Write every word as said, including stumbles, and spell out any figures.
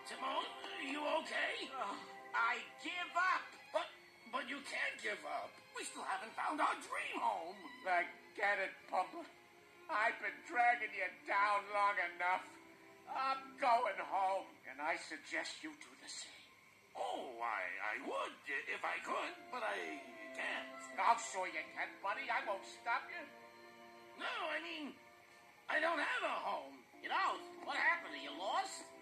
Timon, are you okay? Oh, I give up. But, but you can't give up. We still haven't found our dream home. Forget it, Pumbaa. I've been dragging you down long enough. I'm going home, and I suggest you do the same. Oh, I, I would if I could, but I can't. I'm sure you can, buddy. I won't stop you. No, I mean, I don't have a home. You know, what happened? Are you lost?